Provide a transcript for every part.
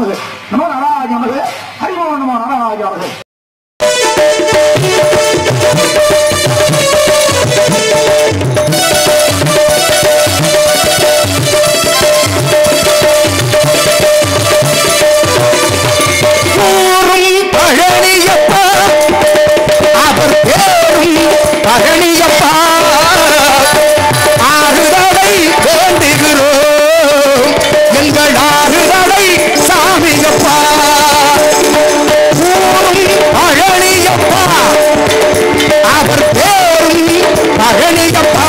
நமது நமோ நாராஜ நமது ஹரிமோ நமோ நாராஜ நமது. பழனியப்பா அவர் பேரும் பழனியப்பா ஆறுதலை வேண்டுகிறோம் எங்கள் ஆறுதலை சாமியப்பா. ஊரும் பழனியப்பா அவர் பேரும் பழனியப்பா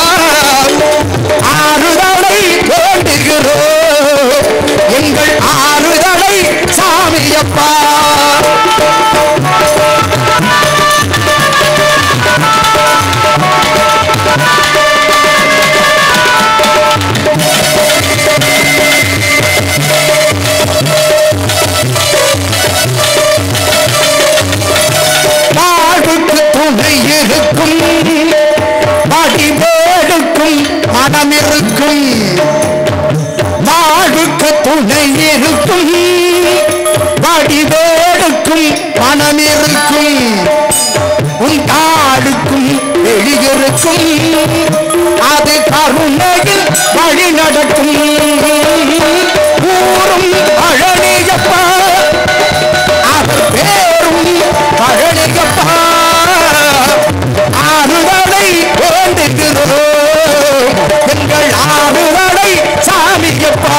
ஆறுதலை வேண்டுகிறோம் எங்கள் ஆறுதலை சாமியப்பா. வாழ்வுக்கு துணை இருக்கும் வடிவேடுக்கும் மனம் இருக்கும். வாழ்வுக்கு துணை இருக்கும் வடிவேடுக்கும் மனம் இருக்கும். உன் தாளுக்கும் வெளியிருக்கும் அது கருணையில் வழி நடக்கும். ஊரும் பழனியப்பா அவர் பேரும் பழனியப்பா ஆறுதலை வேண்டுகிறோம் எங்கள் ஆறுதலை சாமியப்பா.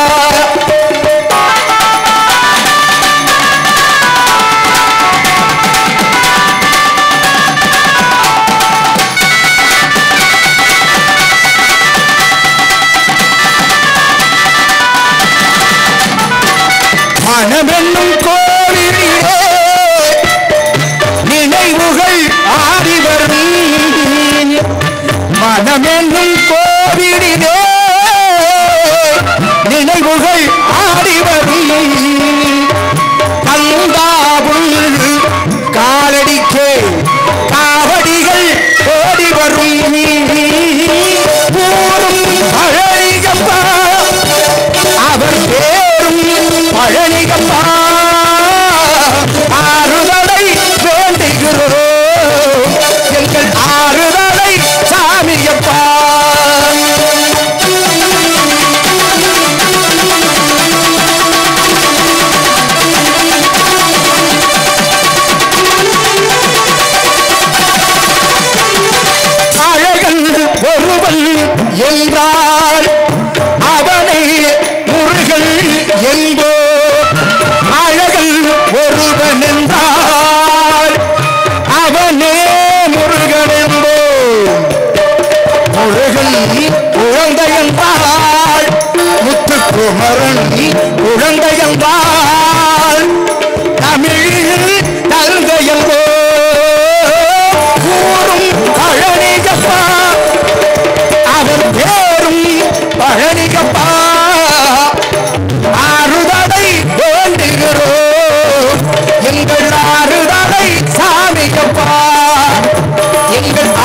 மனமென்னும் கோவிலே நினைவுகள் ஆடி வரும். மனமென்னும் கோவிலே நினைவுகள் ஆடி வரும். கந்தாவுள் காலடிக்கே காவடிகள் ஓடி வரும். ஊரும் பழனியப்பா அவர் பேரும் பழனியப்பா ஆறுதலை வேண்டுகிறோம் எங்கள் ஆறுதலை சாமியப்பா. அழகன் ஒருவன் என்றால் அவனை முருகன் என்போ. அழகன் ஒருவன் என்றால் அவனே முருகன் என்போ. முருகன் குழந்தை என்றால் முத்துக்குமரன் குழந்தை என்றால் தமிழில் தந்தை என்போ. ஊரும் பழனியப்பா அவர் பேரும் பழனியப்பா ஆறுதலை வேண்டுகிறோம் எங்கள் ஆறுதலை சாமியப்பா எங்கள்